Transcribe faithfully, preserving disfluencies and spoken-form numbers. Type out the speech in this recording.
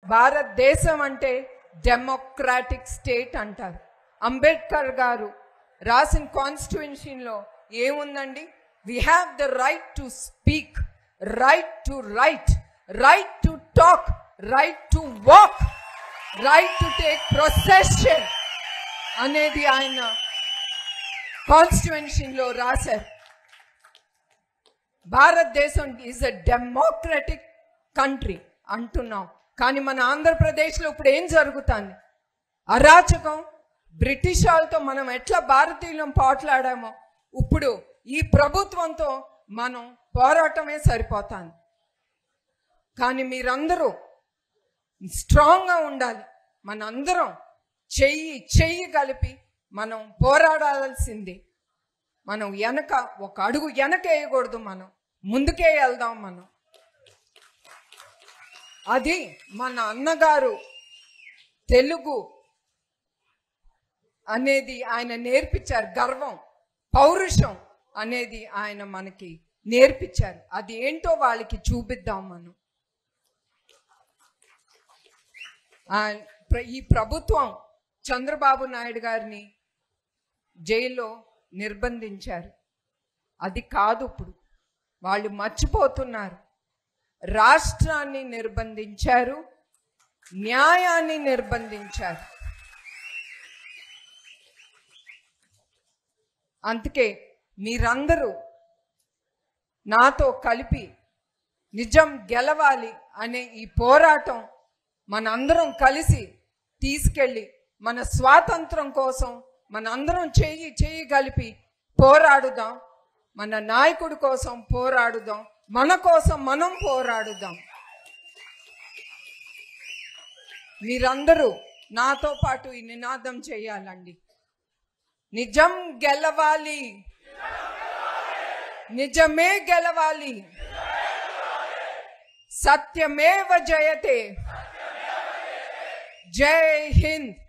భారతదేశం అంటే democratic state అంటారు. అంబేద్కర్ గారు రాసిన కాన్స్టిట్యూషన్లో ఏముందండి? We have the right to speak, right to write, right to talk, right to walk, right to take procession అనేది ఆయన కాన్స్టిట్యూషన్లో రాశారు. భారతదేశం ఈజ్ అ డెమోక్రటిక్ కంట్రీ అంటున్నాం, కానీ మన ఆంధ్రప్రదేశ్లో ఇప్పుడు ఏం జరుగుతుంది? అరాచకం. బ్రిటిష్ వాళ్ళతో మనం ఎట్లా భారతీయులం పోట్లాడామో ఇప్పుడు ఈ ప్రభుత్వంతో మనం పోరాటమే సరిపోతుంది. కానీ మీరందరూ స్ట్రాంగ్గా ఉండాలి. మనందరం చెయ్యి చెయ్యి కలిపి మనం పోరాడాల్సింది. మనం వెనక ఒక అడుగు వెనక వేయకూడదు, మనం ముందుకే వెళ్దాం. మనం అది మన అన్నగారు తెలుగు అనేది ఆయన నేర్పించారు. గర్వం, పౌరుషం అనేది ఆయన మనకి నేర్పించారు. అది ఏంటో వాళ్ళకి చూపిద్దాం మనం. ఈ ప్రభుత్వం చంద్రబాబు నాయుడు గారిని జైల్లో నిర్బంధించారు. అది కాదు, ఇప్పుడు వాళ్ళు మర్చిపోతున్నారు. రాష్ట్రాన్ని నిర్బంధించారు, న్యాయాన్ని నిర్బంధించారు. అందుకే మీరందరూ నాతో కలిపి నిజం గెలవాలి అనే ఈ పోరాటం మనందరం కలిసి తీసుకెళ్ళి మన స్వాతంత్రం కోసం మనందరం చేయి చేయి కలిపి పోరాడుదాం. మన నాయకుడి కోసం పోరాడుదాం, మన కోసం మనం పోరాడుదాం. మీరందరూ నాతో పాటు ఈ నినాదం చేయాలండి. నిజం గెలవాలి, నిజమే గెలవాలి, సత్యమేవ జయతే. జై హింద్.